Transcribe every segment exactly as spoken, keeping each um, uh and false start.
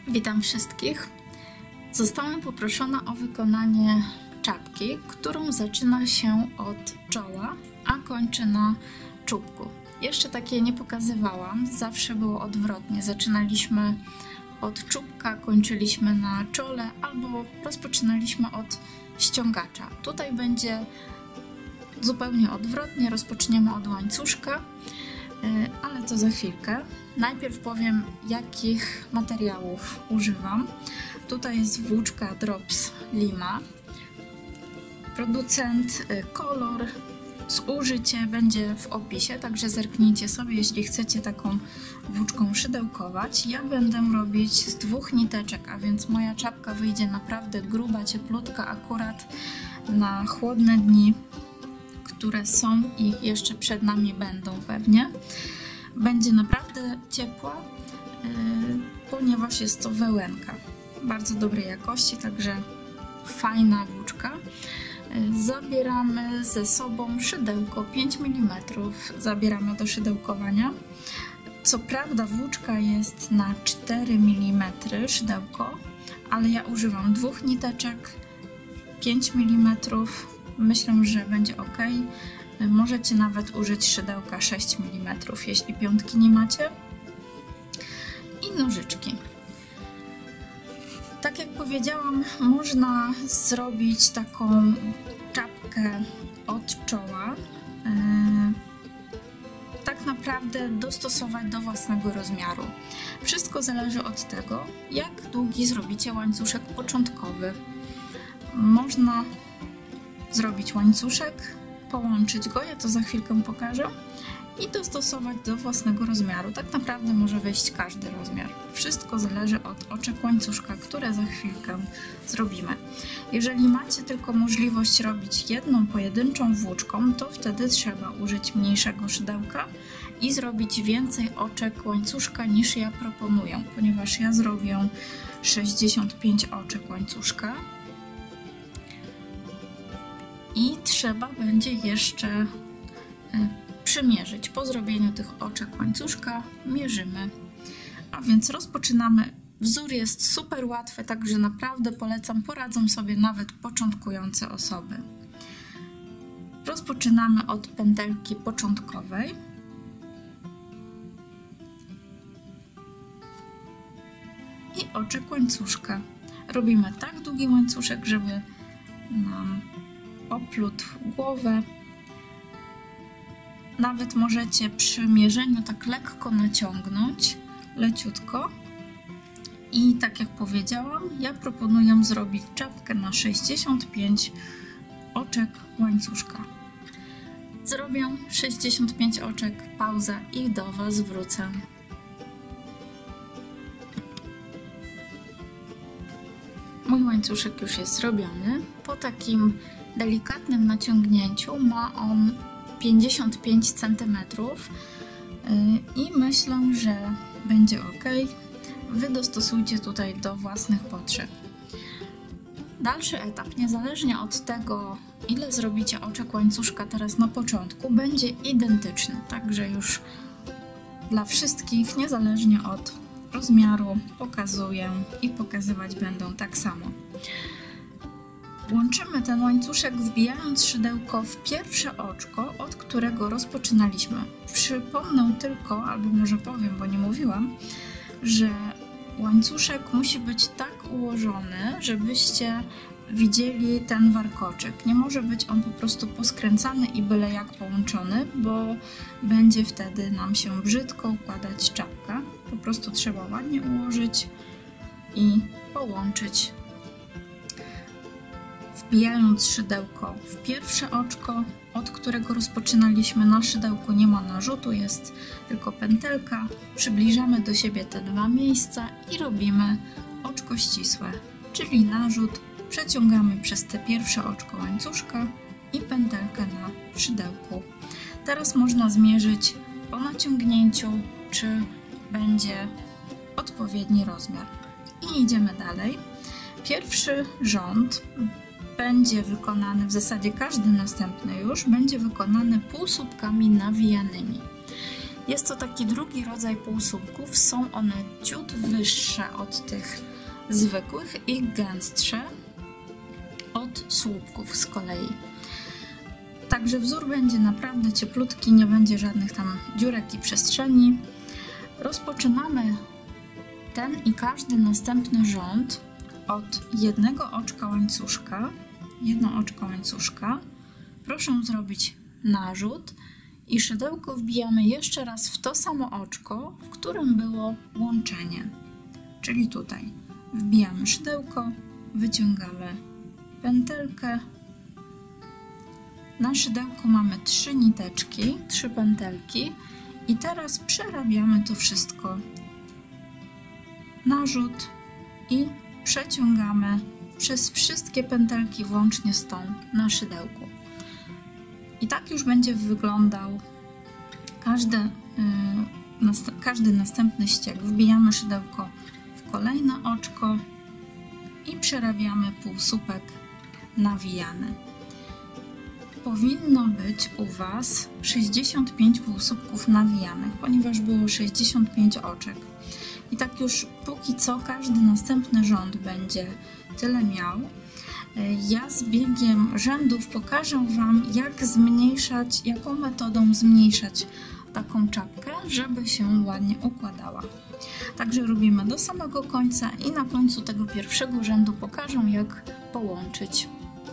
Witam wszystkich. Zostałam poproszona o wykonanie czapki, którą zaczyna się od czoła, a kończy na czubku. Jeszcze takiej nie pokazywałam, zawsze było odwrotnie. Zaczynaliśmy od czubka, kończyliśmy na czole albo rozpoczynaliśmy od ściągacza. Tutaj będzie zupełnie odwrotnie, rozpoczniemy od łańcuszka, ale to za chwilkę. Najpierw powiem, jakich materiałów używam. Tutaj jest włóczka Drops Lima. Producent, kolor, zużycie będzie w opisie, także zerknijcie sobie, jeśli chcecie taką włóczką szydełkować. Ja będę robić z dwóch niteczek, a więc moja czapka wyjdzie naprawdę gruba, cieplutka, akurat na chłodne dni, które są i jeszcze przed nami będą pewnie. Będzie naprawdę ciepła, yy, ponieważ jest to wełenka bardzo dobrej jakości, także fajna włóczka. Yy, zabieramy ze sobą szydełko pięć milimetrów, zabieramy do szydełkowania. Co prawda włóczka jest na cztery milimetry szydełko, ale ja używam dwóch niteczek, pięć milimetrów, myślę, że będzie ok. Możecie nawet użyć szydełka sześć milimetrów, jeśli piątki nie macie. I nożyczki. Tak jak powiedziałam, można zrobić taką czapkę od czoła. Tak naprawdę dostosować do własnego rozmiaru. Wszystko zależy od tego, jak długi zrobicie łańcuszek początkowy. Można zrobić łańcuszek, połączyć go, ja to za chwilkę pokażę, i dostosować do własnego rozmiaru. Tak naprawdę może wyjść każdy rozmiar. Wszystko zależy od oczek łańcuszka, które za chwilkę zrobimy. Jeżeli macie tylko możliwość robić jedną pojedynczą włóczką, to wtedy trzeba użyć mniejszego szydełka i zrobić więcej oczek łańcuszka niż ja proponuję, ponieważ ja zrobię sześćdziesiąt pięć oczek łańcuszka. I trzeba będzie jeszcze przymierzyć. Po zrobieniu tych oczek łańcuszka mierzymy. A więc rozpoczynamy. Wzór jest super łatwy, także naprawdę polecam, poradzą sobie nawet początkujące osoby. Rozpoczynamy od pętelki początkowej. I oczek łańcuszka. Robimy tak długi łańcuszek, żeby nam oplótł głowę. Nawet możecie przy mierzeniu tak lekko naciągnąć, leciutko. I tak jak powiedziałam, ja proponuję zrobić czapkę na sześćdziesiąt pięć oczek łańcuszka. Zrobię sześćdziesiąt pięć oczek, pauza i do Was wrócę. Mój łańcuszek już jest zrobiony. Po takim delikatnym naciągnięciu ma on pięćdziesiąt pięć centymetrów i myślę, że będzie ok. Wy dostosujcie tutaj do własnych potrzeb. Dalszy etap, niezależnie od tego, ile zrobicie oczek łańcuszka teraz na początku, będzie identyczny, także już dla wszystkich, niezależnie od rozmiaru, pokazuję i pokazywać będą tak samo. Łączymy ten łańcuszek, wbijając szydełko w pierwsze oczko, od którego rozpoczynaliśmy. Przypomnę tylko, albo może powiem, bo nie mówiłam, że łańcuszek musi być tak ułożony, żebyście widzieli ten warkoczek. Nie może być on po prostu poskręcany i byle jak połączony, bo będzie wtedy nam się brzydko układać czapka. Po prostu trzeba ładnie ułożyć i połączyć. Wbijając szydełko w pierwsze oczko, od którego rozpoczynaliśmy, na szydełku nie ma narzutu, jest tylko pętelka. Przybliżamy do siebie te dwa miejsca i robimy oczko ścisłe, czyli narzut. Przeciągamy przez te pierwsze oczko łańcuszka i pętelkę na szydełku. Teraz można zmierzyć po naciągnięciu, czy będzie odpowiedni rozmiar. I idziemy dalej. Pierwszy rząd będzie wykonany, w zasadzie każdy następny już, będzie wykonany półsłupkami nawijanymi. Jest to taki drugi rodzaj półsłupków, są one ciut wyższe od tych zwykłych i gęstsze od słupków z kolei. Także wzór będzie naprawdę cieplutki, nie będzie żadnych tam dziurek i przestrzeni. Rozpoczynamy ten i każdy następny rząd od jednego oczka łańcuszka. Jedno oczko łańcuszka. Proszę zrobić narzut i szydełko wbijamy jeszcze raz w to samo oczko, w którym było łączenie. Czyli tutaj wbijamy szydełko, wyciągamy pętelkę. Na szydełku mamy trzy niteczki, trzy pętelki i teraz przerabiamy to wszystko. Narzut i przeciągamy przez wszystkie pętelki włącznie z tą na szydełku. I tak już będzie wyglądał każdy, yy, nast każdy następny ścieg. Wbijamy szydełko w kolejne oczko i przerabiamy półsłupek nawijany. Powinno być u Was sześćdziesiąt pięć półsłupków nawijanych, ponieważ było sześćdziesiąt pięć oczek. I tak już póki co każdy następny rząd będzie tyle miał. Ja z biegiem rzędów pokażę Wam, jak zmniejszać, jaką metodą zmniejszać taką czapkę, żeby się ładnie układała. Także robimy do samego końca i na końcu tego pierwszego rzędu pokażę, jak połączyć.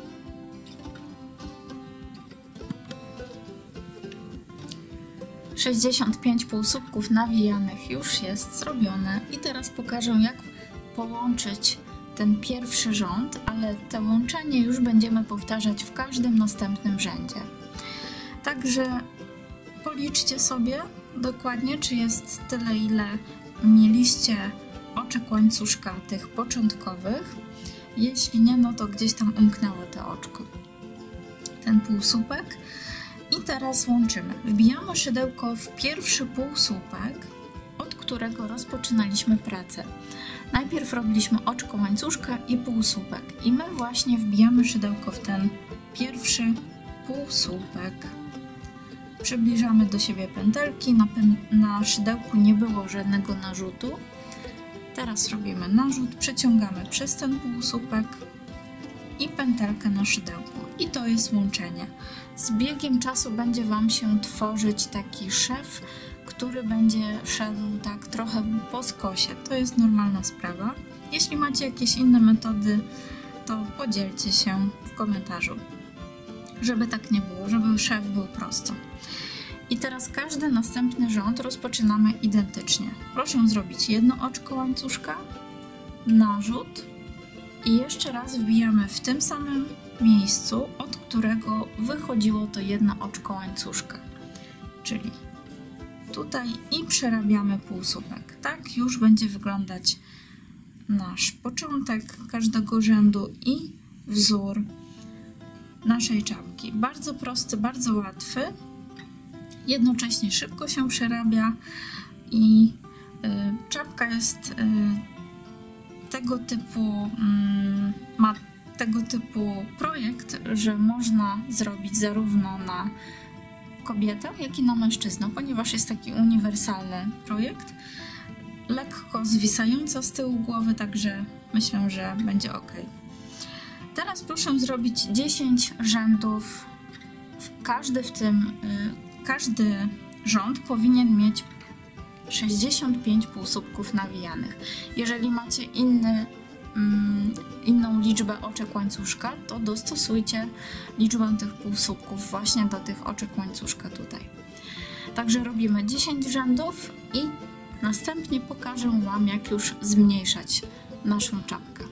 sześćdziesiąt pięć półsłupków nawijanych już jest zrobione i teraz pokażę, jak połączyć ten pierwszy rząd, ale to łączenie już będziemy powtarzać w każdym następnym rzędzie. Także policzcie sobie dokładnie, czy jest tyle, ile mieliście oczek łańcuszka tych początkowych. Jeśli nie, no to gdzieś tam umknęło to oczko, ten półsłupek. I teraz łączymy. Wbijamy szydełko w pierwszy półsłupek, od którego rozpoczynaliśmy pracę. Najpierw robiliśmy oczko łańcuszka i półsłupek. I my właśnie wbijamy szydełko w ten pierwszy półsłupek. Przybliżamy do siebie pętelki. Na, pen na szydełku nie było żadnego narzutu. Teraz robimy narzut, przeciągamy przez ten półsłupek i pętelkę na szydełku. I to jest łączenie. Z biegiem czasu będzie Wam się tworzyć taki szef, który będzie szedł tak trochę po skosie. To jest normalna sprawa. Jeśli macie jakieś inne metody, to podzielcie się w komentarzu, żeby tak nie było, żeby szef był prosto. I teraz każdy następny rząd rozpoczynamy identycznie. Proszę zrobić jedno oczko łańcuszka, narzut i jeszcze raz wbijamy w tym samym miejscu, od którego wychodziło to jedno oczko łańcuszka. Czyli tutaj i przerabiamy półsłupek. Tak już będzie wyglądać nasz początek każdego rzędu i wzór naszej czapki. Bardzo prosty, bardzo łatwy. Jednocześnie szybko się przerabia i y, czapka jest y, tego typu, y, ma tego typu projekt, że można zrobić zarówno na kobietę, jak i na mężczyznę, ponieważ jest taki uniwersalny projekt. Lekko zwisająco z tyłu głowy, także myślę, że będzie ok. Teraz proszę zrobić dziesięć rzędów. Każdy w tym, y, każdy rząd powinien mieć sześćdziesiąt pięć półsłupków nawijanych. Jeżeli macie inny, mm, inną liczbę oczek łańcuszka, to dostosujcie liczbę tych półsłupków właśnie do tych oczek łańcuszka tutaj. Także robimy dziesięć rzędów i następnie pokażę Wam, jak już zmniejszać naszą czapkę.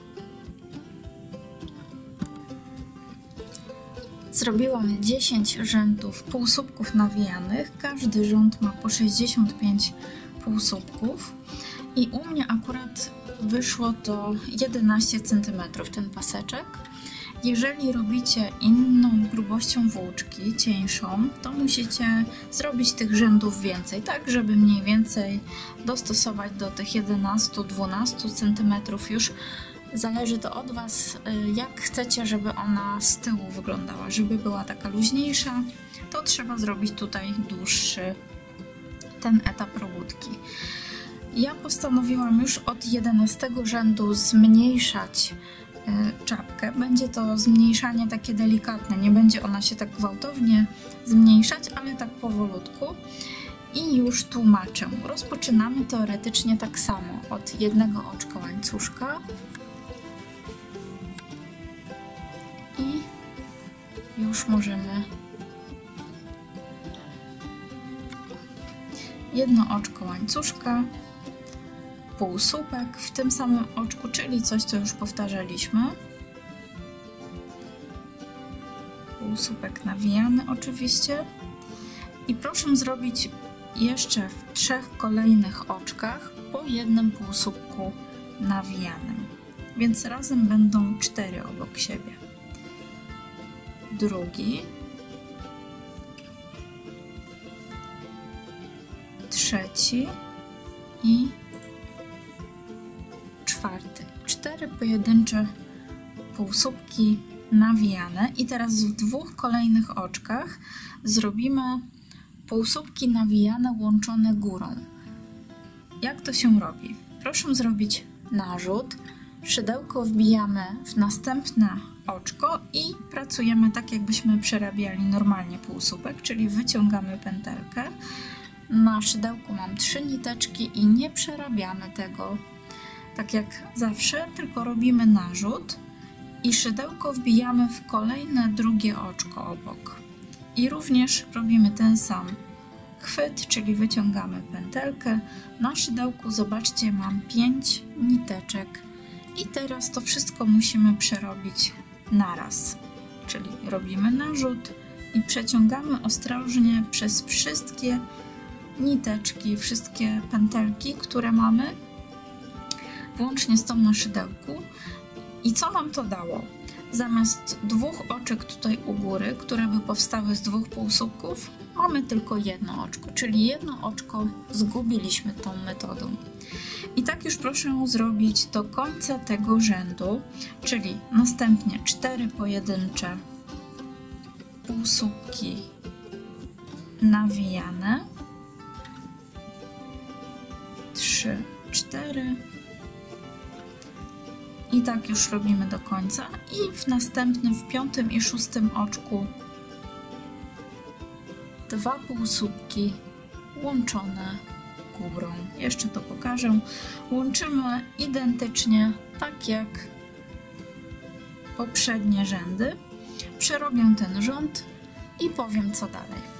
Zrobiłam dziesięć rzędów półsłupków nawijanych. Każdy rząd ma po sześćdziesiąt pięć półsłupków i u mnie akurat wyszło to jedenaście centymetrów ten paseczek. Jeżeli robicie inną grubością włóczki, cieńszą, to musicie zrobić tych rzędów więcej, tak żeby mniej więcej dostosować do tych jedenastu do dwunastu centymetrów. Już zależy to od Was, jak chcecie, żeby ona z tyłu wyglądała. Żeby była taka luźniejsza, to trzeba zrobić tutaj dłuższy, ten etap robótki. Ja postanowiłam już od jedenastego rzędu zmniejszać czapkę. Będzie to zmniejszanie takie delikatne, nie będzie ona się tak gwałtownie zmniejszać, ale tak powolutku. I już tłumaczę. Rozpoczynamy teoretycznie tak samo od jednego oczka łańcuszka i już możemy jedno oczko łańcuszka, półsłupek w tym samym oczku, czyli coś, co już powtarzaliśmy. Półsłupek nawijany oczywiście. I proszę zrobić jeszcze w trzech kolejnych oczkach po jednym półsłupku nawijanym. Więc razem będą cztery obok siebie. Drugi. Trzeci i czwarty. Cztery pojedyncze półsłupki nawijane i teraz w dwóch kolejnych oczkach zrobimy półsłupki nawijane łączone górą. Jak to się robi? Proszę zrobić narzut, szydełko wbijamy w następne oczko i pracujemy tak, jakbyśmy przerabiali normalnie półsłupek, czyli wyciągamy pętelkę. Na szydełku mam trzy niteczki i nie przerabiamy tego tak jak zawsze, tylko robimy narzut i szydełko wbijamy w kolejne drugie oczko obok. I również robimy ten sam chwyt, czyli wyciągamy pętelkę. Na szydełku, zobaczcie, mam pięć niteczek i teraz to wszystko musimy przerobić naraz. Czyli robimy narzut i przeciągamy ostrożnie przez wszystkie niteczki, wszystkie pętelki, które mamy, włącznie z tą na szydełku. I co nam to dało? Zamiast dwóch oczek tutaj u góry, które by powstały z dwóch półsłupków, mamy tylko jedno oczko, czyli jedno oczko zgubiliśmy tą metodą. I tak już proszę zrobić do końca tego rzędu, czyli następnie cztery pojedyncze półsłupki nawijane, trzy, cztery. I tak już robimy do końca i w następnym, w piątym i szóstym oczku dwa półsłupki łączone górą. Jeszcze to pokażę. Łączymy identycznie, tak jak poprzednie rzędy. Przerobię ten rząd i powiem, co dalej.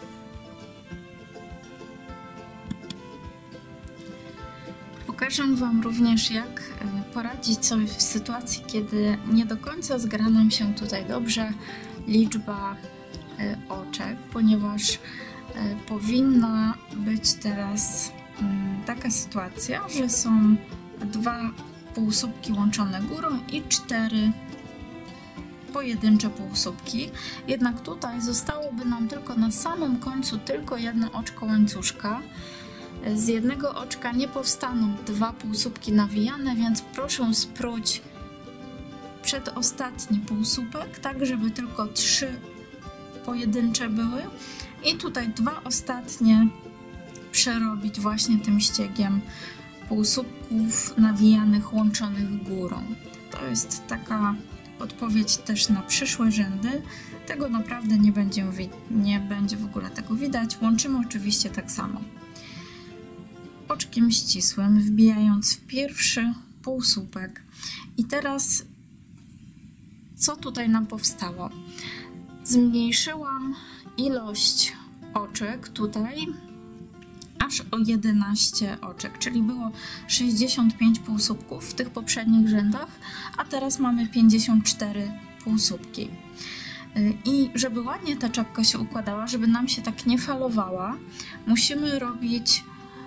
Pokażę Wam również, jak poradzić sobie w sytuacji, kiedy nie do końca zgra nam się tutaj dobrze liczba oczek, ponieważ powinna być teraz taka sytuacja, że są dwa półsłupki łączone górą i cztery pojedyncze półsłupki. Jednak tutaj zostałoby nam tylko na samym końcu tylko jedno oczko łańcuszka. Z jednego oczka nie powstaną dwa półsłupki nawijane, więc proszę spróć przedostatni półsłupek, tak żeby tylko trzy pojedyncze były i tutaj dwa ostatnie przerobić właśnie tym ściegiem półsłupków nawijanych łączonych górą. To jest taka podpowiedź też na przyszłe rzędy. Tego naprawdę nie będzie, nie będzie w ogóle tego widać. Łączymy oczywiście tak samo. Oczkiem ścisłym, wbijając w pierwszy półsłupek. I teraz co tutaj nam powstało? Zmniejszyłam ilość oczek tutaj aż o jedenaście oczek, czyli było sześćdziesiąt pięć półsłupków w tych poprzednich rzędach, a teraz mamy pięćdziesiąt cztery półsłupki. I żeby ładnie ta czapka się układała, żeby nam się tak nie falowała, musimy robić...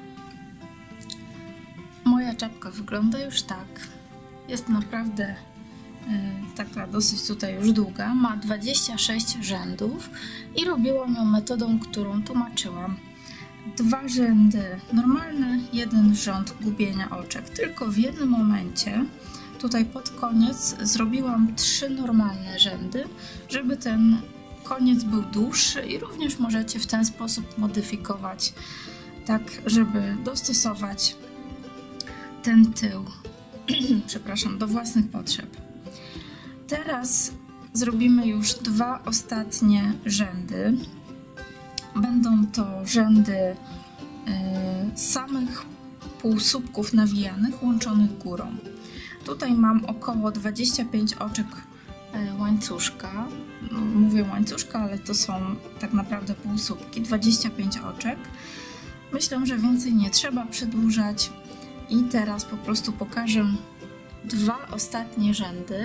Moja czapka wygląda już tak. Jest naprawdę y, taka dosyć tutaj już długa. Ma dwadzieścia sześć rzędów i robiłam ją metodą, którą tłumaczyłam. Dwa rzędy normalne, jeden rząd gubienia oczek. Tylko w jednym momencie, tutaj pod koniec, zrobiłam trzy normalne rzędy, żeby ten koniec był dłuższy i również możecie w ten sposób modyfikować tak żeby dostosować ten tył przepraszam, do własnych potrzeb. Teraz zrobimy już dwa ostatnie rzędy. Będą to rzędy y, samych półsłupków nawijanych łączonych górą. Tutaj mam około dwadzieścia pięć oczek y, łańcuszka. Mówię łańcuszka, ale to są tak naprawdę półsłupki. dwadzieścia pięć oczek. Myślę, że więcej nie trzeba przedłużać. I teraz po prostu pokażę dwa ostatnie rzędy.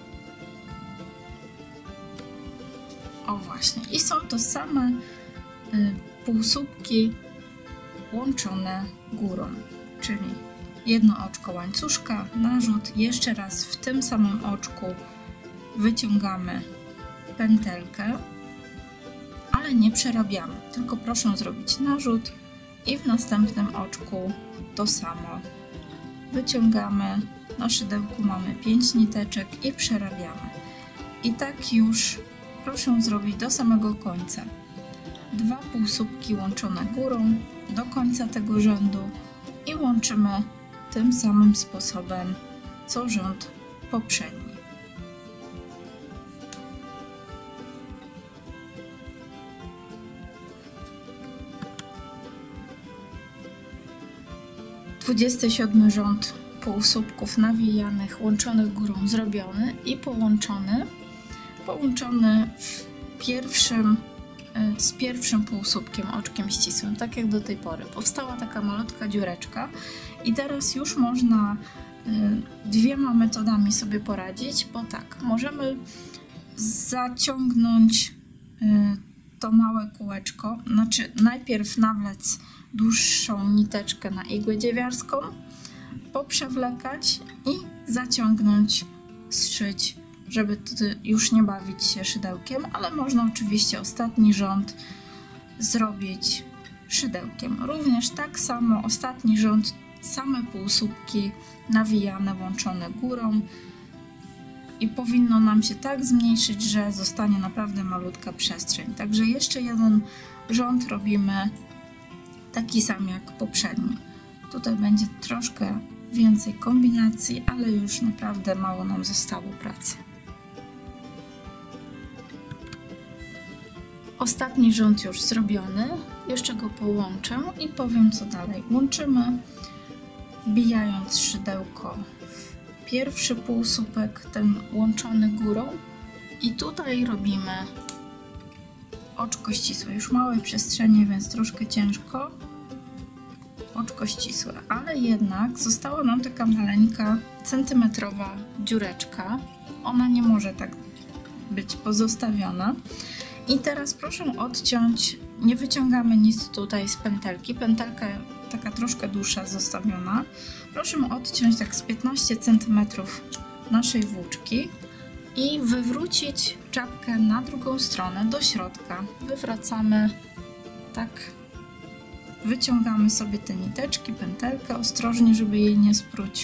O właśnie. I są to same y, półsłupki łączone górą. Czyli jedno oczko łańcuszka, narzut, jeszcze raz w tym samym oczku wyciągamy pętelkę, ale nie przerabiamy, tylko proszę zrobić narzut i w następnym oczku to samo. Wyciągamy, na szydełku mamy pięć niteczek i przerabiamy. I tak już proszę zrobić do samego końca. Dwa półsłupki łączone górą do końca tego rzędu i łączymy tym samym sposobem co rząd poprzedni. dwudziesty siódmy rząd półsłupków nawijanych łączonych górą zrobiony i połączony, połączony w pierwszym, z pierwszym półsłupkiem, oczkiem ścisłym, tak jak do tej pory. Powstała taka malutka dziureczka i teraz już można dwiema metodami sobie poradzić, bo tak, możemy zaciągnąć to małe kółeczko, znaczy najpierw nawlec dłuższą niteczkę na igłę dziewiarską, poprzewlekać i zaciągnąć, zszyć, żeby już nie bawić się szydełkiem, ale można oczywiście ostatni rząd zrobić szydełkiem. Również tak samo ostatni rząd, same półsłupki nawijane, łączone górą i powinno nam się tak zmniejszyć, że zostanie naprawdę malutka przestrzeń. Także jeszcze jeden rząd robimy taki sam jak poprzedni. Tutaj będzie troszkę więcej kombinacji, ale już naprawdę mało nam zostało pracy. Ostatni rząd już zrobiony, jeszcze go połączę i powiem co dalej. Łączymy, wbijając szydełko w pierwszy półsłupek, ten łączony górą i tutaj robimy oczko ścisłe. Już małe przestrzenie, więc troszkę ciężko. Oczko ścisłe, ale jednak została nam taka maleńka centymetrowa dziureczka. Ona nie może tak być pozostawiona. I teraz proszę odciąć, nie wyciągamy nic tutaj z pętelki, pętelka taka troszkę dłuższa zostawiona. Proszę odciąć tak z piętnaście centymetrów naszej włóczki i wywrócić czapkę na drugą stronę do środka. Wywracamy tak, wyciągamy sobie te niteczki, pętelkę ostrożnie, żeby jej nie spróć.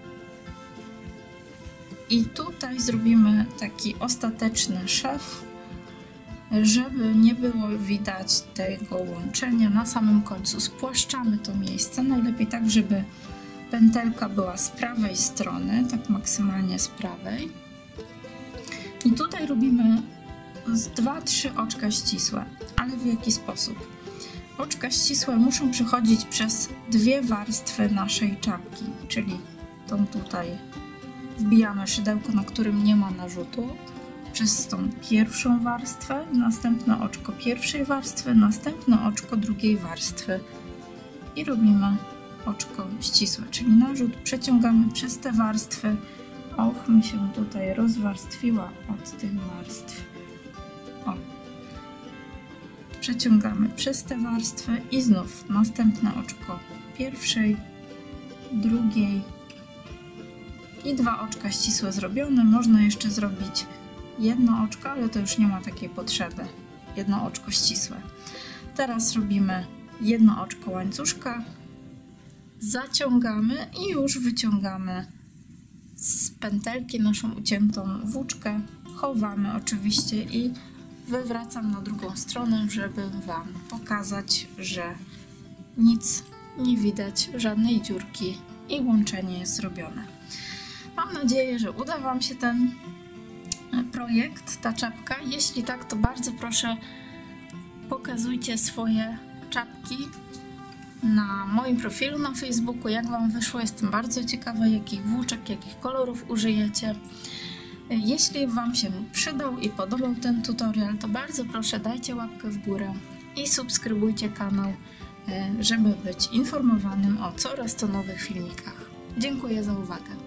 I tutaj zrobimy taki ostateczny szef, żeby nie było widać tego łączenia na samym końcu. Spłaszczamy to miejsce, najlepiej tak, żeby pętelka była z prawej strony, tak maksymalnie z prawej. I tutaj robimy z dwa trzy oczka ścisłe, ale w jaki sposób? Oczka ścisłe muszą przechodzić przez dwie warstwy naszej czapki, czyli tą tutaj wbijamy szydełko, na którym nie ma narzutu, przez tą pierwszą warstwę, następne oczko pierwszej warstwy, następne oczko drugiej warstwy i robimy oczko ścisłe, czyli narzut przeciągamy przez te warstwy. Och, mi się tutaj rozwarstwiła od tych warstw. O. Przeciągamy przez te warstwy i znów następne oczko pierwszej, drugiej i dwa oczka ścisłe zrobione. Można jeszcze zrobić jedno oczko, ale to już nie ma takiej potrzeby. Jedno oczko ścisłe. Teraz robimy jedno oczko łańcuszka, zaciągamy i już wyciągamy z pętelki naszą uciętą włóczkę. Chowamy oczywiście i wywracam na drugą stronę, żeby Wam pokazać, że nic nie widać, żadnej dziurki i łączenie jest zrobione. Mam nadzieję, że uda Wam się ten projekt, ta czapka. Jeśli tak, to bardzo proszę pokazujcie swoje czapki na moim profilu na Facebooku, jak Wam wyszło. Jestem bardzo ciekawa, jakich włóczek, jakich kolorów użyjecie. Jeśli Wam się przydał i podobał ten tutorial, to bardzo proszę dajcie łapkę w górę i subskrybujcie kanał, żeby być informowanym o coraz to nowych filmikach. Dziękuję za uwagę.